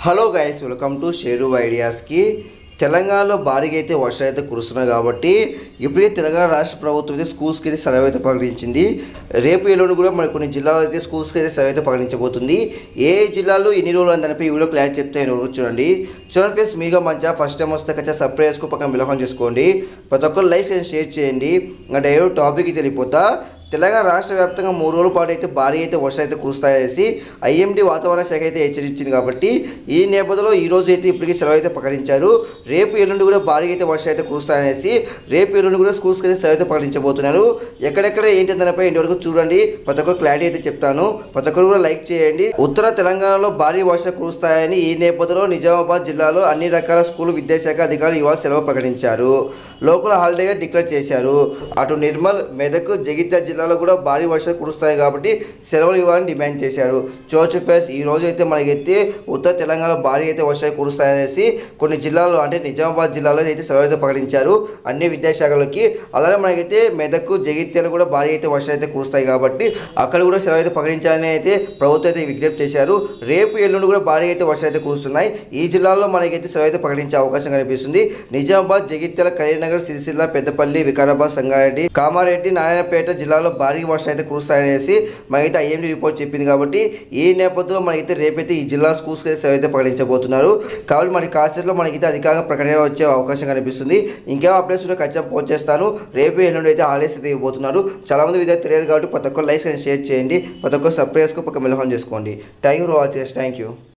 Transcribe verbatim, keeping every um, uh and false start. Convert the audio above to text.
Hello guys, welcome to Sheru ఐడియాస్కి. తెలంగాణలో భారీగా అయితే వర్షాలు అయితే కురుస్తున్నాయి కాబట్టి ఇప్పుడే తెలంగాణ రాష్ట్ర ప్రభుత్వం అయితే స్కూల్స్కి అయితే సెలవు అయితే ప్రకటించింది. రేపు ఎల్లుండి కూడా మరి కొన్ని జిల్లాలో అయితే స్కూల్స్కి అయితే సెలవు అయితే ప్రకటించబోతుంది. ఏ జిల్లాలో ఎన్ని రోజులు అని దానిపై వీడియో క్లారిటీ చెప్తే చూడండి. చూడండి ఫ్రెండ్స్, మీగా మంచిగా ఫస్ట్ టైం వస్తే ఖచ్చితంగా సబ్స్క్రైబ్ చేసుకో, పక్కన బిలహం చేసుకోండి. ప్రతి ఒక్కరు లైక్ అండ్ షేర్ చేయండి. ఇంకా డైరెక్ట్ టాపిక్కి వెళ్ళిపోతా. తెలంగాణ రాష్ట్ర వ్యాప్తంగా మూడు రోజుల పాటు అయితే భారీ అయితే వర్షాలు అయితే కురుస్తాయనేసి ఐఎండీ వాతావరణ శాఖ అయితే హెచ్చరించింది. కాబట్టి ఈ నేపథ్యంలో ఈ రోజు అయితే ఇప్పటికీ సెలవు అయితే ప్రకటించారు. రేపు ఎల్లుండి కూడా భారీ అయితే వర్షాలు అయితే కురుస్తాయనేసి రేపు ఎల్లుండి కూడా స్కూల్స్కి అయితే సెలవు అయితే ప్రకటించబోతున్నారు. ఎక్కడెక్కడ ఏంటి దానిపై ఇంతవరకు చూడండి. ప్రతి ఒక్కరు క్లారిటీ అయితే చెప్తాను. ప్రతి ఒక్కరు కూడా లైక్ చేయండి. ఉత్తర తెలంగాణలో భారీ వర్షాలు కురుస్తాయని ఈ నేపథ్యంలో నిజామాబాద్ జిల్లాలో అన్ని రకాల స్కూల్ విద్యాశాఖ అధికారులు ఇవాళ సెలవు ప్రకటించారు. లోకల్ హాలిడేగా డిక్లేర్ చేశారు. అటు నిర్మల్, మెదక్, జగిత్యాల జిల్లాలో కూడా భారీ వర్షాలు కురుస్తాయి కాబట్టి సెలవులు ఇవ్వాలని డిమాండ్ చేశారు. చూడొచ్చు ఫ్రెండ్స్, ఈ రోజు అయితే మనకైతే ఉత్తర తెలంగాణలో భారీ అయితే వర్షాలు కురుస్తాయనేసి కొన్ని జిల్లాల్లో అంటే నిజామాబాద్ జిల్లాలో అయితే సెలవు అయితే ప్రకటించారు అన్ని విద్యాశాఖలకి. అలాగే మనకైతే మెదక్, జగిత్యాల కూడా భారీ అయితే వర్షాలు అయితే కురుస్తాయి కాబట్టి అక్కడ కూడా సెలవు అయితే ప్రకటించాలని అయితే ప్రభుత్వం అయితే విజ్ఞప్తి చేశారు. రేపు ఎల్లుండి కూడా భారీ అయితే వర్షాలు అయితే కురుస్తున్నాయి. ఈ జిల్లాల్లో మనకైతే సెలవు అయితే ప్రకటించే అవకాశం కనిపిస్తుంది. నిజామాబాద్, జగిత్యాల, కరీంనగర్, సిరిసిల్ల, పెద్దపల్లి, వికారాబాద్, సంగారెడ్డి, కామారెడ్డి, నారాయణపేట జిల్లాలో భారీ వర్షాలు అయితే కురుస్తాయనేసి మనకైతే ఐఎండీ రిపోర్ట్ చెప్పింది. కాబట్టి ఈ నేపథ్యంలో మనకైతే రేపైతే ఈ జిల్లా స్కూల్స్ అయితే సెలవు అయితే ప్రకటించబోతున్నారు. కాబట్టి మన కాసేట్లో మనకైతే అధికంగా ప్రకటన వచ్చే అవకాశం కనిపిస్తుంది. ఇంకేమో అప్డేట్స్ ఉంటే ఖచ్చితంగా పోస్ట్ చేస్తాను. రేపు ఎల్లుండి అయితే హాలిడేస్ అయితే ఇవ్వబోతున్నారు. చాలా మంది విద్యార్థి తెలియదు కాబట్టి ప్రతి ఒక్కరు లైక్స్ అండ్ షేర్ చేయండి. ప్రతి ఒక్కరు సబ్స్క్రైబ్ చేసుకో, పక్క మెలహం చేసుకోండి. Thank you for watching. Thank you.